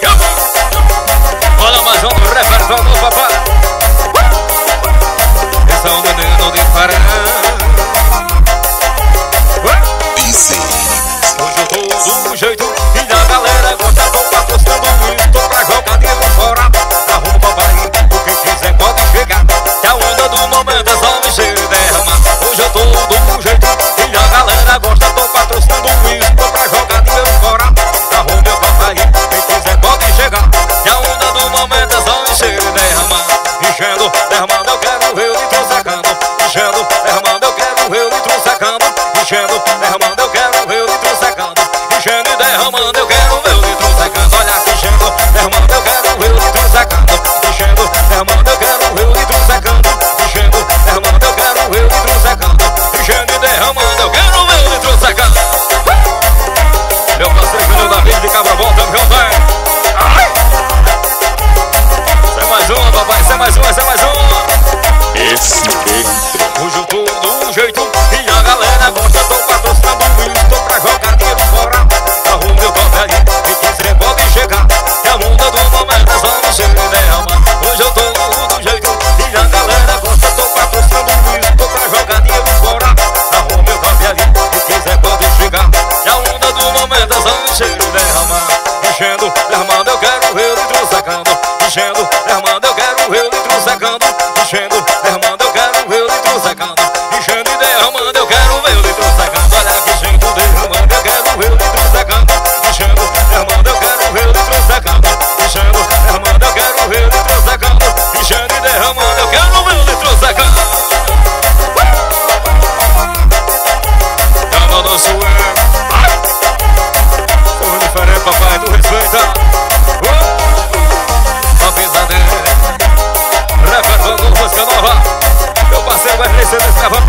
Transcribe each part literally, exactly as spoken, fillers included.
Olha mais um repertório do papai. Esse é um menino diferente. Hoje eu tô do jeito e a galera gosta. Tô patrocinando isso, tô pra jogar dinheiro fora. Arruma o papai, o que quiser pode chegar. Que a onda do momento é só mexer e derramar. Hoje eu tô do jeito e a galera gosta. Tô patrocinando isso, tô pra jogar dinheiro fora. Arruma meu papai, quem quiser pode chegar. Que a onda do momento é só mexer e derramar. Enchendo, derramando, eu quero ver o litro sacando. Enchendo, derramando, eu quero ver o litro sacando. Enchendo, derramando, eu quero ver o litro sacando. Enchendo e derramando, eu quero ver o litro sacando. Olha aqui, enchendo, derramando, eu quero ver o litro sacando. Enchendo, derramando, eu quero ver o litro sacando. Enchendo, derramando, eu quero ver o litro sacando. Enchendo e derramando, eu quero ver o litro sacando. Meu parceiro Júnior David de Cabra Bom, tamo junto, hein? Essa é mais uma, papai, essa é mais uma, essa é mais uma. Esse dentro. Hoje eu tô do jeito e a galera gosta. Tô patrocinando isso, tô pra jogar dinheiro fora. Arrumo meu copo ali, quem quiser pode chegar. Que a onda do momento é só mexer e derramar. Hoje eu tô do jeito e a galera gosta. Tô patrocinando isso, tô pra jogar dinheiro fora. Arrumo meu copo ali, quem quiser pode chegar. Que a onda do momento é só mexer e derramar. Enchendo, derramando, eu quero ver o litro sacando. Enchendo, derramando, eu quero ver o litro sacando. Enchendo, derramando, eu quero ver o litro sacando. Enchendo e derramando, eu quero ver o litro sacando. Olha que enchendo, derramando, eu quero ver o litro sacando. Enchendo, derramando, eu quero ver o litro sacando. Enchendo, derramando, eu quero ver o litro sacando. Enchendo e derramando, eu quero ver o litro sacando. Calma, nosso erro. Sou diferente, papai, tu respeita. Uma pisadinha. Repertório, música nova. Meu parceiro vai crescer desse cavalo.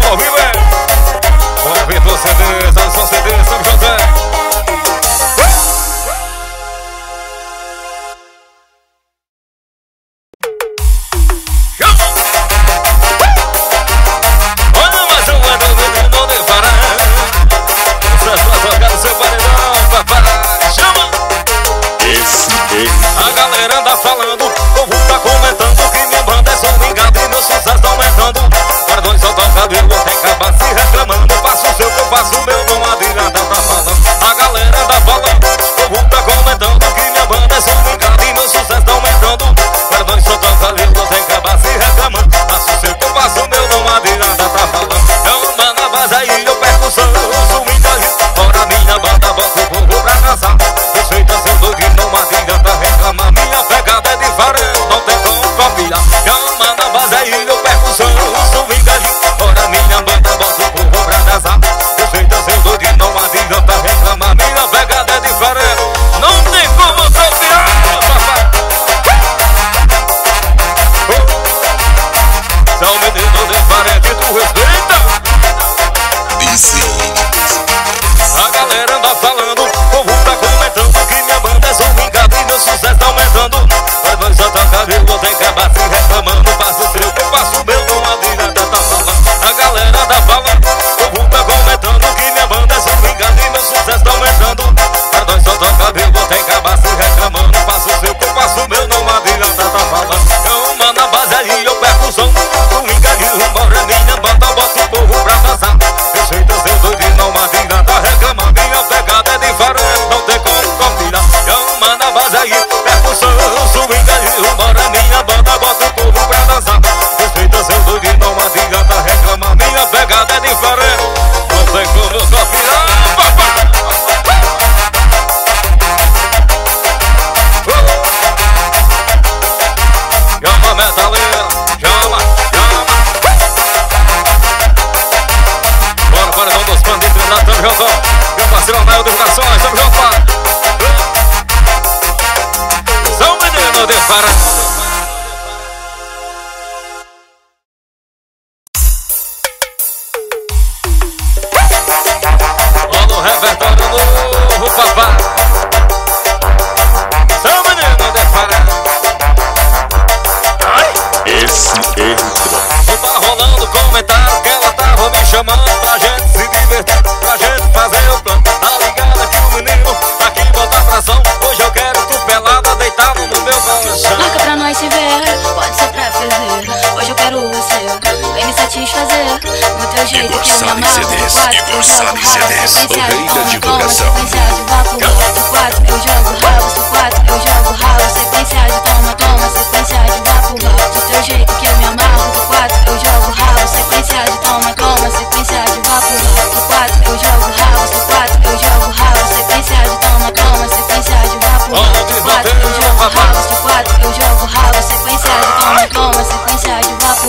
Sete, o rei da divulgação. Sequência de vapo, do quatro eu jogo rabo, do quatro eu jogo rabo. Sequência de toma, toma, sequência de vapo, do teu jeito que eu me amarro. Do quatro eu jogo rabo, sequência de toma, toma, sequência de vapo, do quatro eu jogo rabo, do quatro eu jogo rabo. Sequência de toma, toma, sequência de vapo, do quatro eu jogo rabo, do quatro eu jogo rabo. Sequência de toma, toma, sequência de vapo.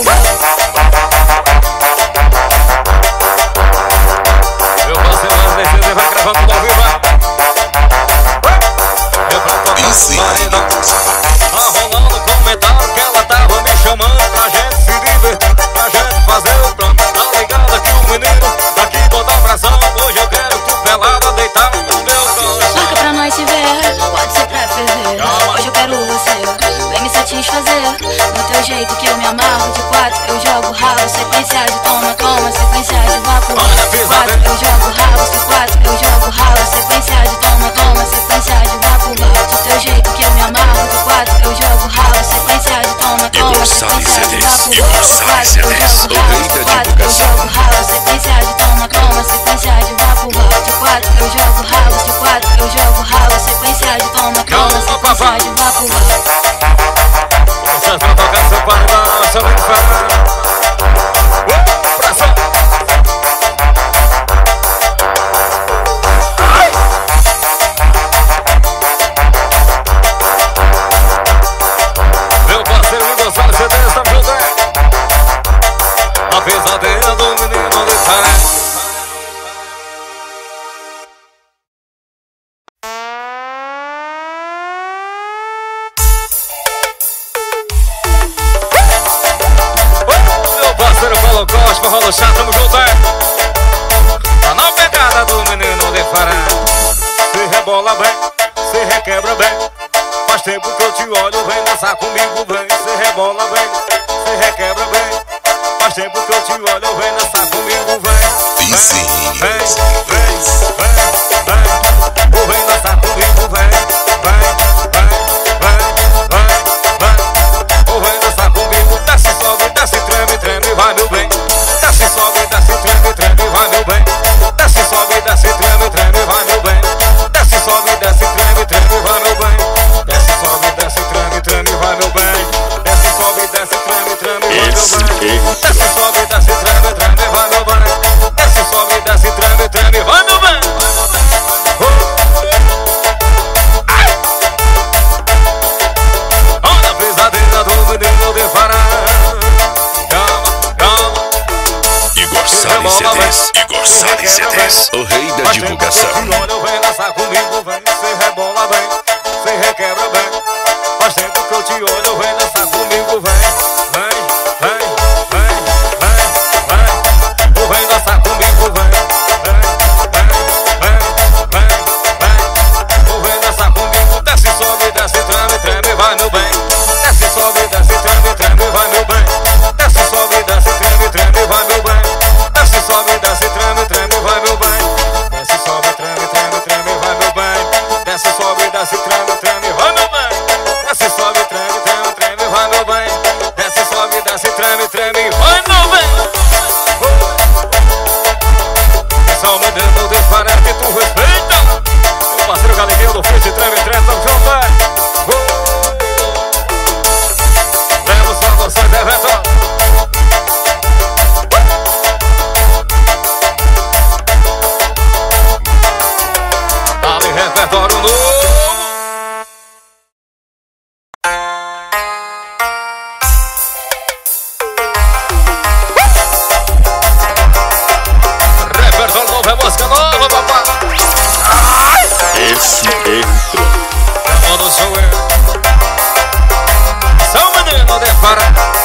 Eu faço mais descer e vai gravando ao vivo. Eu pra tocar maridão. Tá rolando comentário que ela tava me chamando pra gente se divertir, pra gente fazer o plano. Tá ligado aqui o menino daqui botar pressão. Hoje eu quero tu pelada deitar no meu coração. Marca pra nós se ver, pode ser pra ferver. Hoje eu quero você, vem me satisfazer. No teu jeito que eu me amarro. De quatro eu jogo rabo, sequência de toma, toma, sequência de vapo. De quatro eu jogo rabo, de quatro eu jogo rabo. Sequência de toma, toma, sequência de vapo. De teu jeito que eu me amarro. De quatro eu jogo rabo, sequência de toma, toma, sequência de vapo. De quatro eu jogo rabo, de quatro eu jogo rabo. Sequência de toma, toma, sequência de vapo. De quatro eu jogo rabo, de quatro eu jogo rabo. Sequência de toma, toma, sequência de vapo. Vocês vão tocar seu paredão, seu inferno. Uh, pressão. Ai. Meu parceiro Igor Salles, C D, estamos juntos, é? A pesadela do menino de Pará. Cospa, rolo chato, tamo junto, é? Tá na pegada do menino de Fará. Se rebola bem, se requebra bem. Faz tempo que eu te olho, vem dançar comigo, vem. Se rebola bem, se requebra bem. Faz tempo que eu te olho, vem dançar comigo, vem. Vem, vem, vem, vem, vem. Vou vem dançar comigo, vem. Vem, vem, vem, vem, vem. Vou vem dançar comigo, desce, sobe, desce, treme, treme, vai meu bem. Desce, sobe, desce, treme, treme, vai meu bem. Desce, sobe, desce, treme, treme, vai meu bem. Desce, sobe, desce, treme, treme, vai meu bem. Desce, sobe, desce, treme, treme, vai meu bem. Desce, sobe, desce, treme, treme, vai meu bem. Desce, sobe, desce, treme, treme, vai meu bem. Desce, sobe, desce, treme, treme, vai meu bem. Olha a pesadela do menino de Fará. Salles C Ds, Igor Salles C Ds, o rei da divulgação. Olha, vem dançar comigo, vem, se rebola bem, se requebra bem. Faz tempo que eu te olho, vem dançar comigo, vem, vem, vem, vem, vem, vem. Vou vem dançar comigo, vem, vem, vem, vem, vem, vem. Vou vem dançar comigo, desce, sobe, desce, treme, treme, vai meu bem. Desce, sobe, desce, treme, treme, vai meu bem. Desce, sobe, desce, treme, treme, vai meu bem. Desce, sobe, desce, treme, treme, vai meu bem. Desce, sobe, treme, treme, treme, vai meu bem. Desce, sobe, desce, treme, treme, vai meu bem. Desce, sobe, treme, treme, treme, vai meu bem. Desce, sobe, desce, treme, treme, vai meu bem. Esse é o menino de Fará que tu respeita. Meu parceiro Galiguinho do Fit, treme, treme, tamo junto, é? Leva só você, Deveton. Repertório novo. Repertório novo é música nova, papai. Esse entra. Quando sou eu, sou menino de Fará.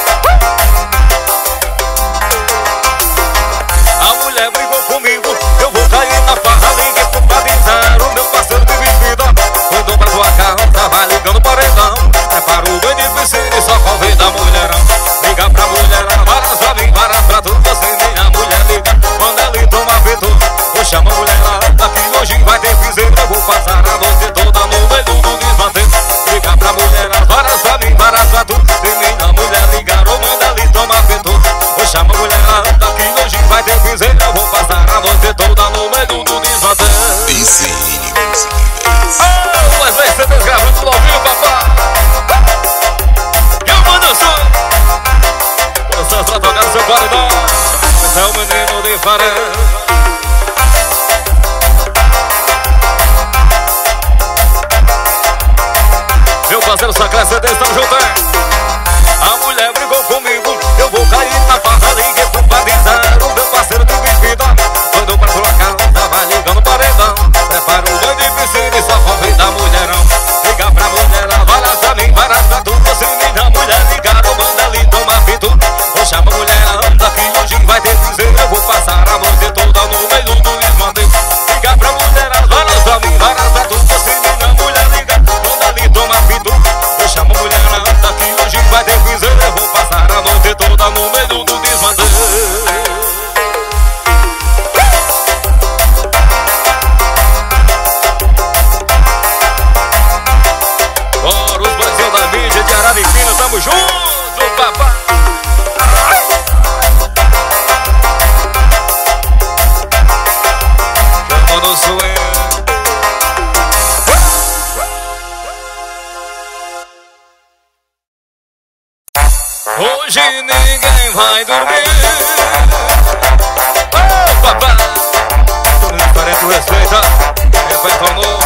A mulher brigou comigo, eu vou cair na farra. Liguei pra avisar o meu parceiro de bebida. Quando pra tua carro, tava ligando paredão. Prepara o banho de piscina e só convida a mulherão. Liga pra mulherão, varas pra mim, varas pra tu. Você nem a mulher liga quando ele toma feito. Eu chamo a mulherada que hoje vai ter piseiro. Eu vou passar a noite toda é o menino de Farã. Meu parceiro Sacré C D, estamos juntos. A mulher brigou comigo, eu vou cair na farra. Liguei pro padizar, o meu parceiro de vestido. Quando pra sua casa, vai ligando o paredão. Prepara um banho de piscina e só convida a mulherão. Liga pra mulher, ela vai lá pra mim, para pra tudo. Se minha mulher ligar, eu mando ali tomar pito. Ou chama a mulher, anda que hoje vai ter cruzeiro. Eu vou passar a noite toda no meio do desmandeiro. Liga pra mulher, ela vai lá pra mim, para pra tudo. Se minha mulher ligar, manda ali tomar pito. Eu chamo a mulher, anda que hoje vai ter cruzeiro. Eu vou passar a noite toda no meio do desmandeiro. Bora os Brasil da mídia de Araripina, tamo junto, papai. Chama no suelo. Hoje ninguém vai dormir. Oh, papai. Diferente respeita, respeita o novo.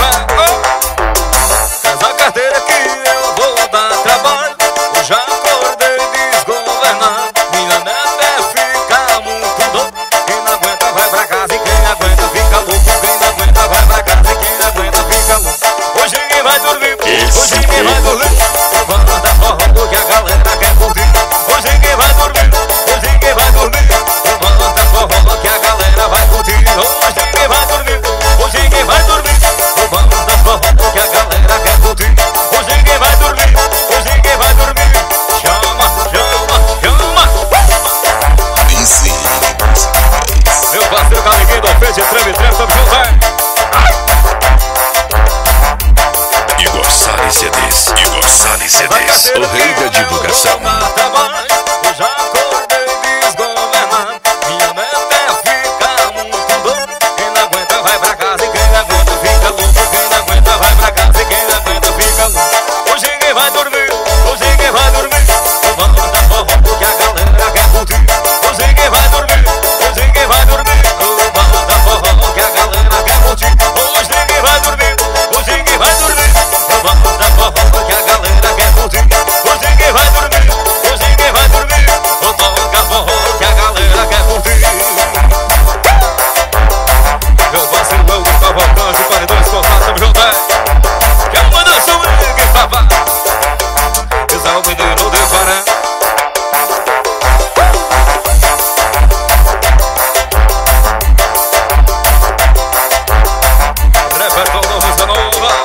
Essa carteira que eu vou dar trabalho. Eu já acordei desgovernado. Minha neta é ficar muito louco. Quem não aguenta vai pra casa e quem aguenta fica louco. Quem não aguenta vai pra casa e quem aguenta fica louco. Hoje ninguém vai dormir. Hoje ninguém vai dormir. Levanta forró que a galera quer curtir. Hoje ninguém vai dormir. Hoje ninguém vai dormir. Levanta forró que a galera vai curtir. Hoje ninguém vai dormir. Hoje ninguém vai dormir. Levanta forró que a galera quer curtir. Hoje ninguém vai dormir. Hoje ninguém vai dormir. Chama, chama, chama. Meu parceiro Caliguinho do Fete, treme, treme, tamo junto, hein? Igor Salles C Ds, Igor Salles C Ds, o rei da divulgação. Eu já acordei desgovernado. Minha meta é ficar muito louco. Quem não aguenta vai pra casa e quem aguenta fica louco. Quem não aguenta vai pra casa e quem aguenta fica louco. Hoje ninguém vai dormir. Hoje ninguém vai dormir. Levanta forró que a galera quer curtir. Hoje ninguém vai dormir. Hoje ninguém vai dormir. Levanta forró que a galera quer curtir. Hoje ninguém vai dormir. Hoje ninguém vai dormir. Levanta forró que a galera quer curtir. Hoje ninguém vai dormir. Hoje ninguém vai dormir. Toca forró que a galera quer curtir. Meu parceiro é o do Cavalcante, paredões cortados, tamo junto, é? Já manda swing, papai. Esse é o menino de Farã. Repertório novo, música nova.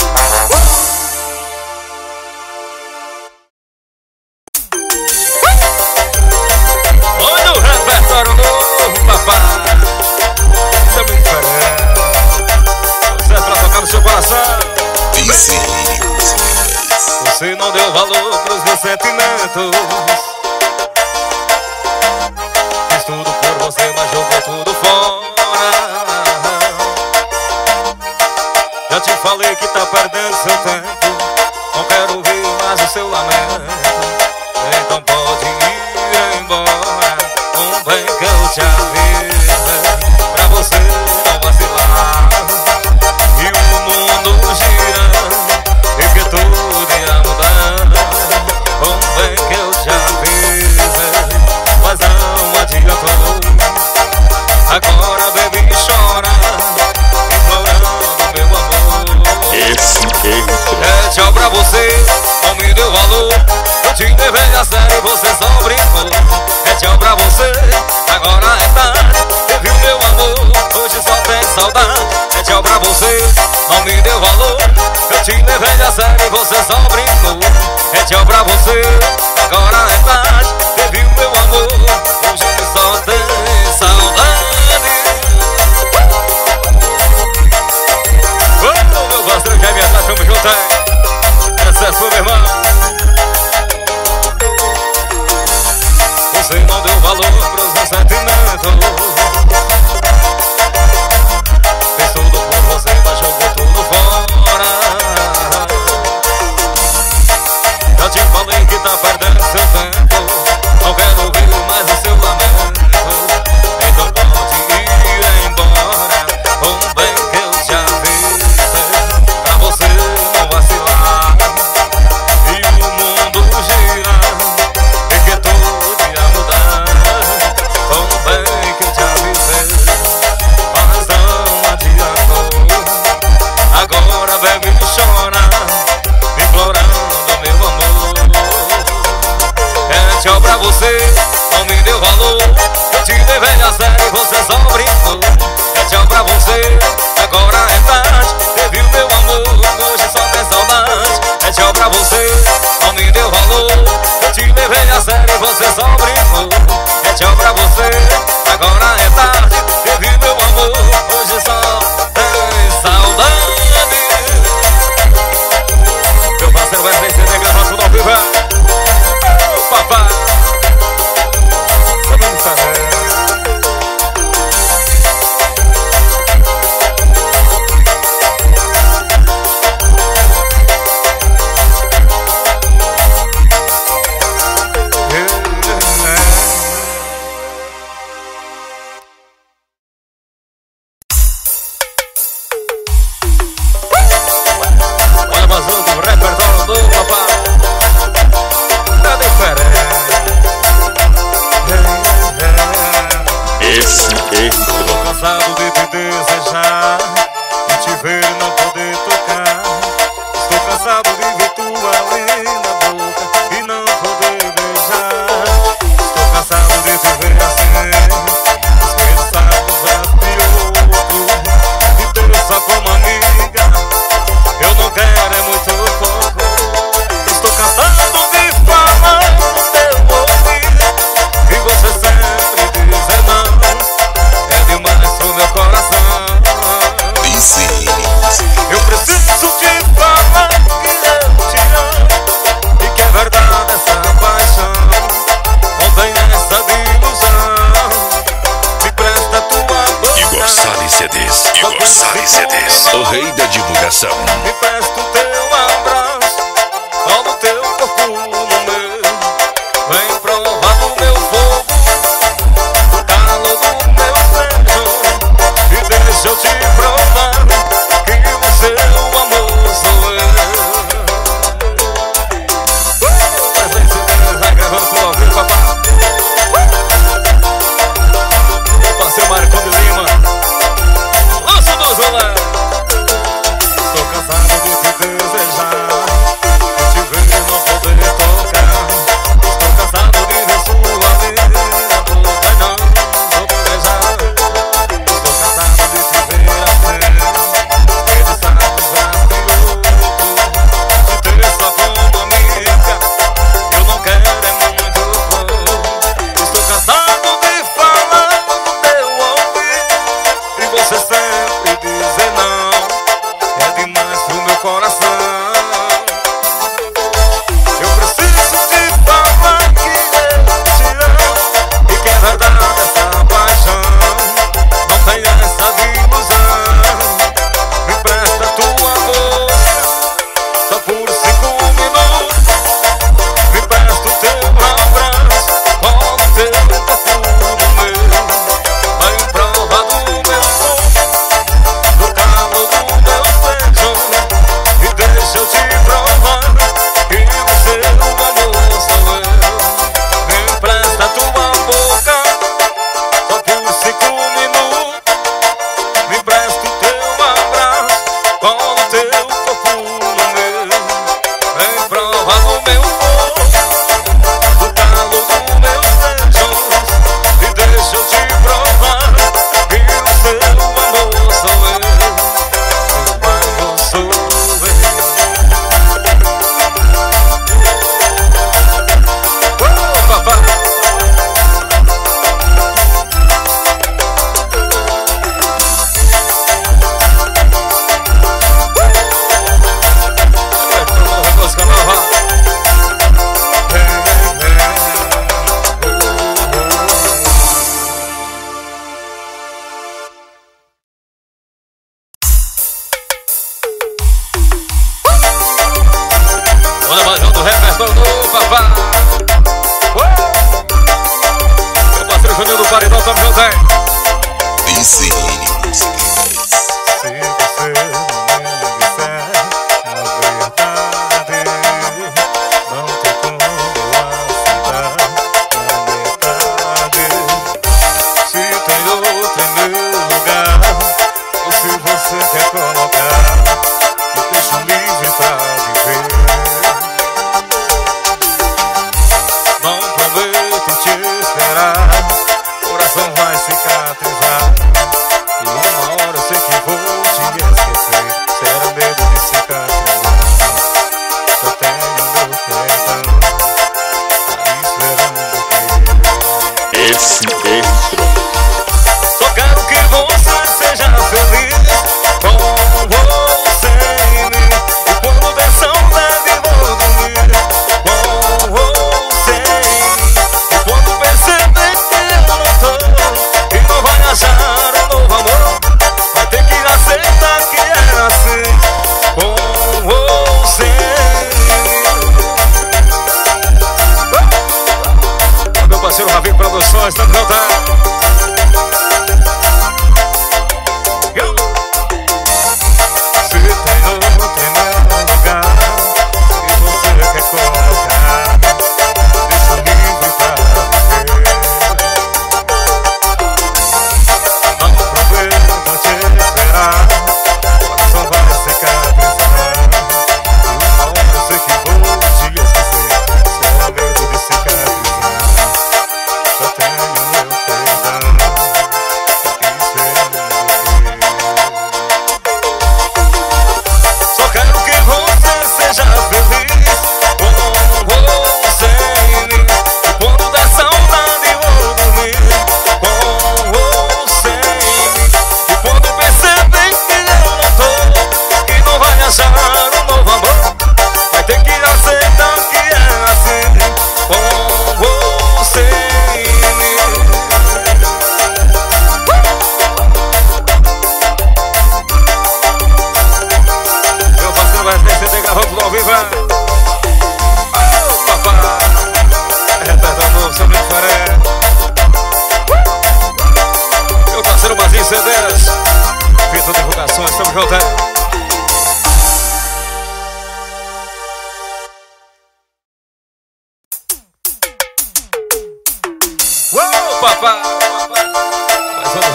Olha o repertório novo, papai. Isso é muito diferente. Sucesso pra tocar no seu coração. Você não deu valor pros meus sentimentos. Fiz tudo por você, mas jogou tudo fora. Já te falei que tá perdendo seu tempo. Não quero ouvir mais o seu lamento. Então pode ir embora. Não vem que eu te aviso. Pra você não vacilar. E o mundo gira. E que tudo ia mudar. Não vem que eu te aviso. Mas não adiantou. Agora bebe e chora. Implorando meu amor. Esse é tchau pra você, não me deu valor. Eu te levei a sério e você só brincou. É tchau pra você, agora é tarde. Teve o meu amor, hoje só tem saudade. É tchau pra você, não me deu valor. Eu te levei a sério e você só brincou. É tchau pra você, agora é tarde. Teve o meu amor, hoje só tem saudade. Oh, meu parceiro já me atrás, tamo junto, hein? Essa é sua, meu irmão. Você não deu valor pros meus sentimentos. Fez tudo por você, mas jogou tudo fora. Já te falei que tá perdendo seu tempo. Não quero ouvir mais o seu lamento. coração. Me presta o teu abraço, coloca o teu corpo no meu. Vem provar do meu fogo, do calor do meu beijo. E deixa eu te provar que o seu amor sou eu. Mas vem se Deus vai gravando tudo ao vivo, papai. O parceiro Maricão de Lima, lança o dois, galera. Estou cansado de te desejar, de te ver não poder tocar. Estou cansado de ver sua vida boca não vou beijar. Estou cansado de te ver assim, desperdiçar desafio, de ter só como amiga. Eu não quero é muito flor. Estou cansado de falar no teu ouvido e você sempre dizer não. É demais pro meu coração. Eu preciso te falar que eu te amo e que é verdade essa paixão. Não tem essa de ilusão. Me presta tua boca só por cinco minutos. Me presta o teu abraço, coloca o teu corpo no meu. Vem provar do meu corpo, do calor do meu beijo. E deixa eu te provar que o seu amor sou eu. Me empresta tua boca só por cinco minutos. Me empresta o teu abraço, coloca o teu corpo no meu. Vem provar do meu fogo, do calor do meu beijo. E deixa eu te provar que o seu amor sou eu. Seu amor sou eu. Oh, papai. Música nova. Bora mais um do repertório do papá. Meu parceiro Juninho do Paredão, São José. Easy. Se você não me disser a verdade, não tem como eu aceitar a metade. Se tem outro em meu lugar, ou se você quer colocar, me deixa livre pra viver. Não prometo te esperar, coração vai cicatrizar e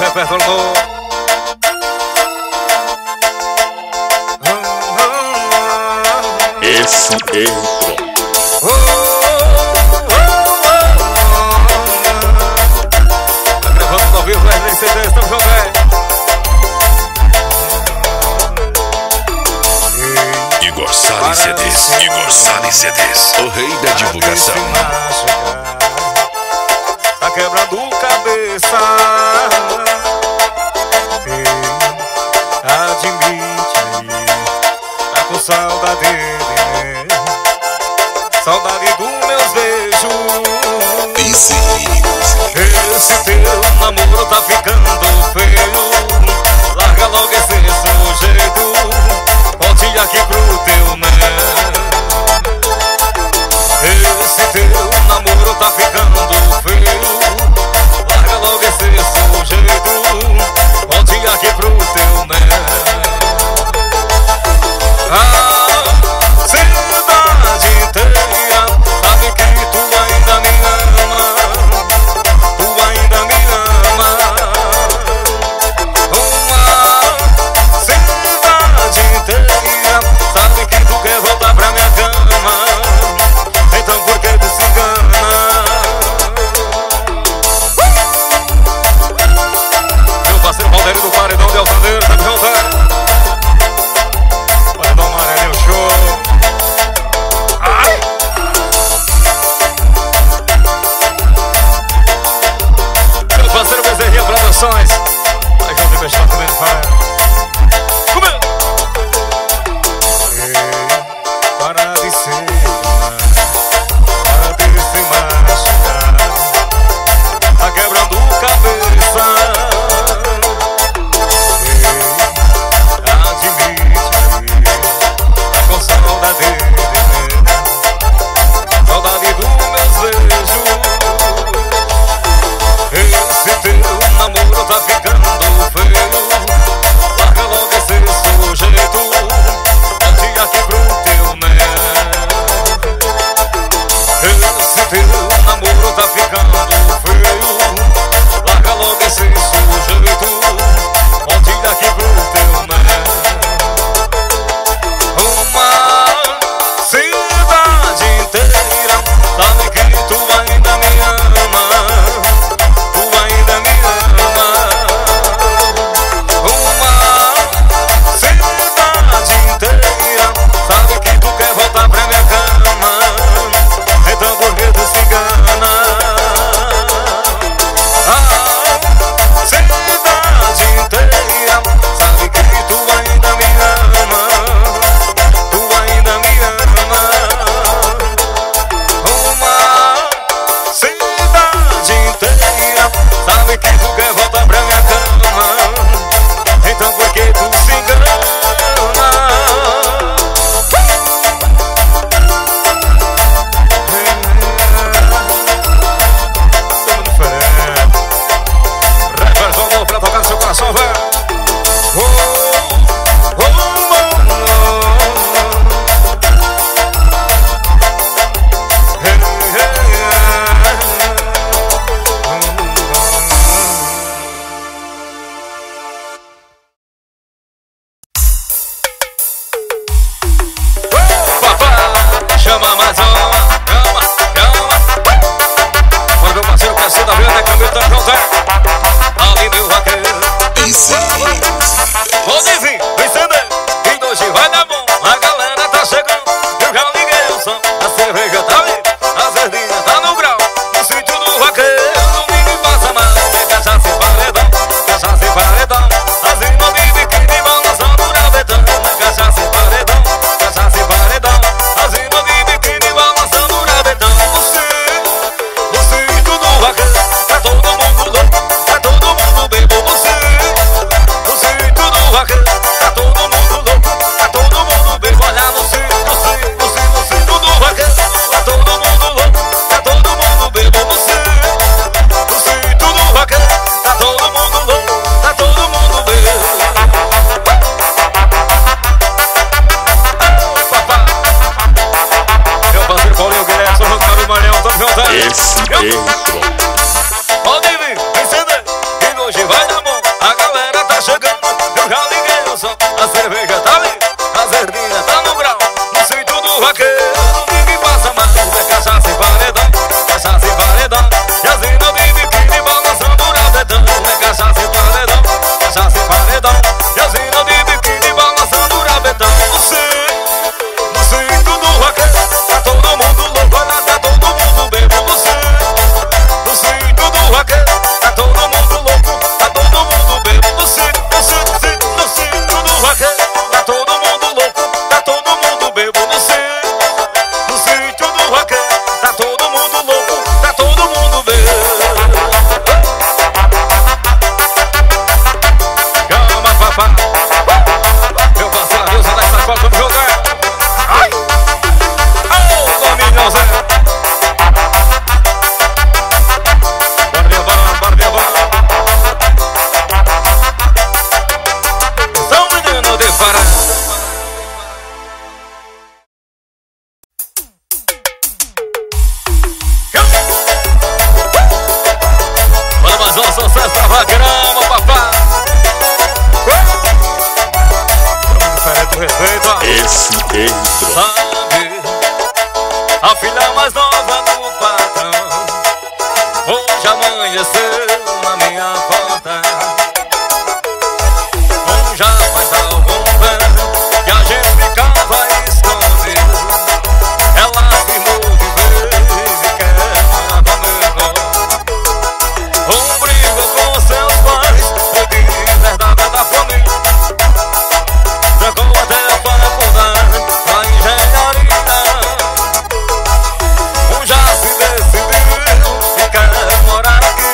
repertório novo. Esse entrou. Oh, oh, oh, oh. Tá gravando ao vivo, mas nem C D, estamos jogando. Igor Salles C Ds, Igor Salles C Ds, o rei da divulgação. Tá quebrando cabeça. Ei, admite, tá com saudade dele, saudade dos meus beijos. Easy. Esse teu namoro tá ficando feio. Larga logo esse sujeito, volte aqui pro teu né. Esse teu namoro tá ficando feio. Larga logo esse sujeito, volte aqui pro teu né. A cidade inteira sabe que tu ainda me ama. Tu ainda me ama. Uma cidade inteira sabe que tu quer voltar pra minha cama. Então por que tu se engana? Meu parceiro Valdério do Paredão de Altaneiro, tá me juntando. Paredão Amarelinho Show. Ai! Meu parceiro Bezerrinha Produções. Vai junto e mexendo também, vai. Comeu! Ei, para de ser, para de se machucar. Tá quebrando cabeça. Ei, admite, tá com saudade dele, saudade dos meus beijos. Esse teu namoro tá ficando feio. Larga logo esse sujeito, volte aqui pro teu né. Esse teu namoro tá ficando feio. Larga logo esse sujeito, volte aqui pro teu né. Uma cidade inteira sabe que tu ainda me ama. Tu ainda me ama. Uma cidade inteira sabe que tu quer voltar pra minha cama. Então por que tu se engana? A cidade inteira sabe que tu ainda me ama. Tu ainda me ama. Uma cidade inteira sabe que tu quer voltar pra minha cama. Então por que tu se engana? Tamo diferente. Rapper João pra tocar no seu coração, velho. Oh, oh, oh, oh. Hey, hey, oh. Papá, chama mais uma, calma, calma. Olha meu parceiro Cassio da Vila, Camilo tá pronto, ali meu vaqueiro. Easy. Ô Divi, vem ceder, e hoje vai dar bom. A galera tá chegando, eu já liguei o som. A cerveja tá ali, a verdinha tá no grau. No sítio do vaqueiro, domingo passa mal. É cachaça e paredão, cachaça e paredão. As irmãs de biquíni balançando o rabetão. Cachaça e paredão, cachaça e paredão. As irmãs de biquíni balançando o rabetão. No sítio, no sítio do vaqueiro, tá todo mundo louco, tá todo mundo bebo. No sítio, no sítio do vaqueiro, tá todo mundo louco, tá todo mundo bebo. Olha no sítio, no sítio, no sítio, no sítio do vaqueiro, tá todo mundo louco, tá todo mundo bebo. No sítio, no sítio do vaqueiro, tá todo mundo louco, tá todo mundo bebo. Oh, papá. Meu parceiro Paulinho Guilherme, sou Rosário Manhão, tamo juntando. Esse entrou. Ó, Divi, vem ceder, e hoje vai dar bom. S R Sabe, a filha mais nova do patrão hoje amanheceu na minha porta. Um já faz algum tempo que a gente ficava escondido. Ela afirmou de vez e quer falar comigo. Um brigou com seus pais, foi de verdade da família. Trancou até a faculdade da engenharia. Um já se decidiu e quer morar aqui.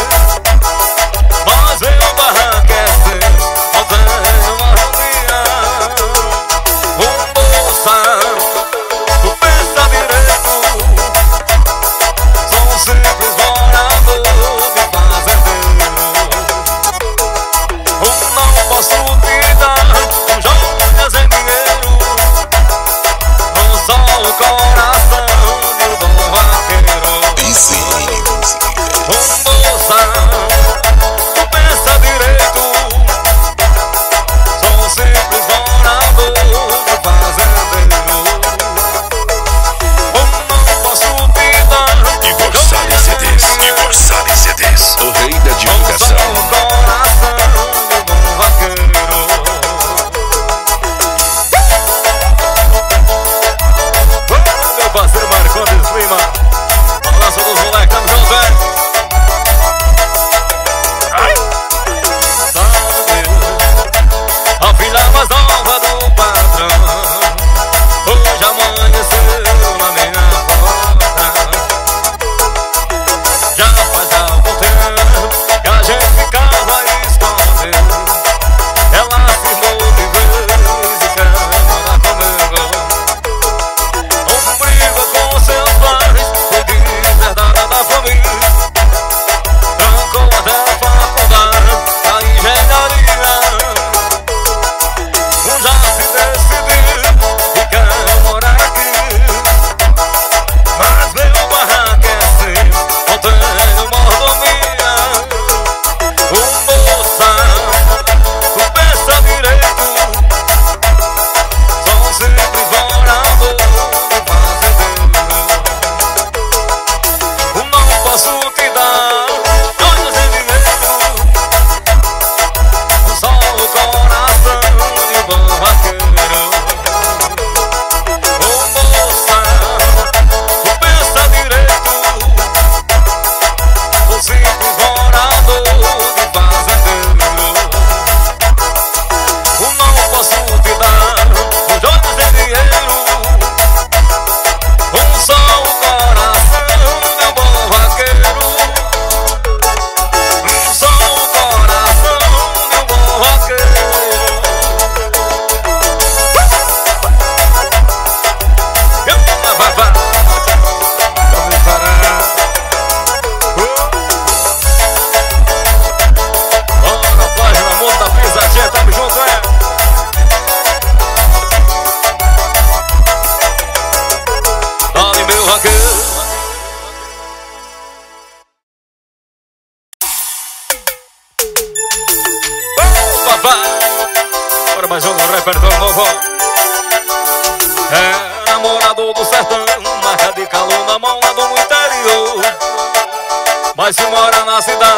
Mas veio barraco é seu, não tenho uma harmonia. Um bolsa, tu pensa direito. Sou um simples morador de fazendeiro. Um não posso te dar um joias em dinheiro. Não só o coração de um bom vaqueiro. Easy Music. Um bolsa, tu pensa direito. Sou um simples morador de fazendeiro. Um não posso te dar Igor Salles C Ds. Igor Salles C Ds. O rei da divulgação. não só o coração de um bom vaqueiro. Oh, meu parceiro Marcondes Lima, abraço dos moleques, tamo junto, velho. Sabe, a filha mais nova do patrão hoje amanheceu na minha porta. Já faz algum tempo que a gente ficava escondido. Ela afirmou de vez e quer morar comigo. Um briga com seus pais, foi de verdade da família. Trancou até a faculdade da engenharia. Um já se decidiu e quer morar aqui. Mas meu barraco é assim, não tenho mordomia. Um bolsa, tu pensa direito. Sou um simples morador de fazendeiro. Um não posso te dar joias em dinheiro. Só o coração de um bom vaqueiro. Um bolsa, tu pensa direito. Sou simples morador de fazendeiro. Um não posso te dar um joias em dinheiro. Um só o coração de um bom vaqueiro. Um só o coração de um bom vaqueiro. Eu, vai, vai. Vamos parar. Bora, página Mundo da Pisadinha, tamo junto, é? Dá-lhe meu vaqueiro. Oh, papai. Bora mais um repertório novo. É namorador do sertão, marca de calor na mão lá do interior. Mas se mora na cidade